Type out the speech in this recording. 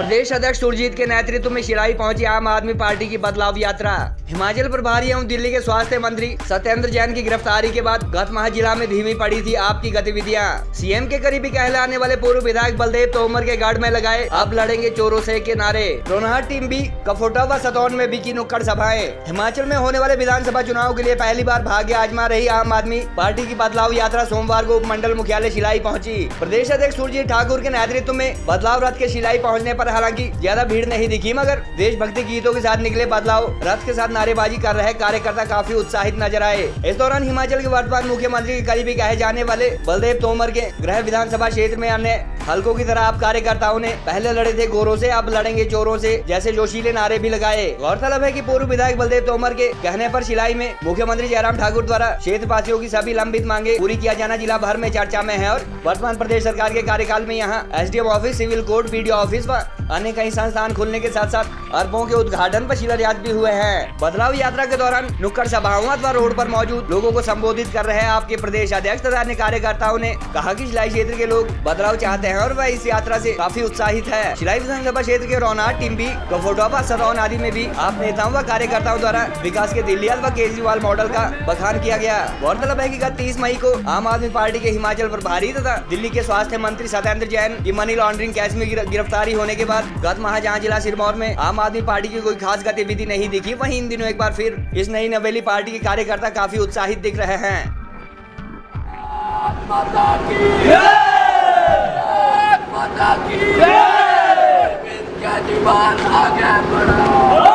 प्रदेश अध्यक्ष सुरजीत के नेतृत्व में शिलाई पहुंची आम आदमी पार्टी की बदलाव यात्रा। हिमाचल प्रभारी एवं दिल्ली के स्वास्थ्य मंत्री सत्येंद्र जैन की गिरफ्तारी के बाद गत माह जिला में धीमी पड़ी थी आपकी गतिविधियां। सीएम के करीबी कहलाने वाले पूर्व विधायक बलदेव तोमर के गढ़ में लगाए अब लड़ेंगे चोरों से के नारे। रोनहट टिम्बी, कफोटा व सतौन में भी की नुक्कड़ सभाएं। हिमाचल में होने वाले विधानसभा चुनाव के लिए पहली बार भाग्य आजमा रही आम आदमी पार्टी की बदलाव यात्रा सोमवार को उपमंडल मुख्यालय शिलाई पहुंची। प्रदेश अध्यक्ष सुरजीत ठाकुर के नेतृत्व में बदलाव रथ के शिलाई पहुंचने पर हालांकि ज्यादा भीड़ नहीं दिखी, मगर देशभक्ति गीतों के साथ निकले बदलाव रथ के साथ नारेबाजी कर रहे कार्यकर्ता काफी उत्साहित नजर आए। इस दौरान हिमाचल के वर्तमान मुख्यमंत्री के करीबी कहे जाने वाले बलदेव तोमर के गृह विधानसभा क्षेत्र में अन्य हलकों की तरह अब कार्यकर्ताओं ने पहले लड़े थे गोरों से, अब लड़ेंगे चोरों से जैसे जोशीले नारे भी लगाए। गौरतलब है कि पूर्व विधायक बलदेव तोमर के कहने पर शिलाई में मुख्यमंत्री जयराम ठाकुर द्वारा क्षेत्रवासियों की सभी लंबित मांगे पूरी किया जाना जिला भर में चर्चा में है और वर्तमान प्रदेश सरकार के कार्यकाल में यहाँ SDM office, civil court, BDO office व अन्य कई संस्थान खुलने के साथ साथ अरबों के उद्घाटन पर शिलान्यास भी हुए हैं। बदलाव यात्रा के दौरान नुक्कड़ सभाओं अथवा रोड पर मौजूद लोगों को संबोधित कर रहे आपके प्रदेश अध्यक्ष तथा अन्य कार्यकर्ताओं ने कहा कि शिलाई क्षेत्र के लोग बदलाव चाहते हैं और वह इस यात्रा से काफी उत्साहित है। शिलाई विधानसभा क्षेत्र के रोनहट, टिम्बी, कफोटा, सतौन आदि में भी आप नेताओं व कार्यकर्ताओं द्वारा विकास के दिल्ली व केजरीवाल मॉडल का बखान किया गया। गौरतलब है कि गत 30 मई को आम आदमी पार्टी के हिमाचल प्रभारी तथा दिल्ली के स्वास्थ्य मंत्री सत्येंद्र जैन की मनी लॉन्ड्रिंग केस में गिरफ्तारी होने के बाद गत माह जहां जिला सिरमौर में आम आदमी पार्टी की कोई खास गतिविधि नहीं दिखी, वहीं इन दिनों एक बार फिर इस नई नवेली पार्टी के कार्यकर्ता काफी उत्साहित दिख रहे हैं। आगे बढ़ा।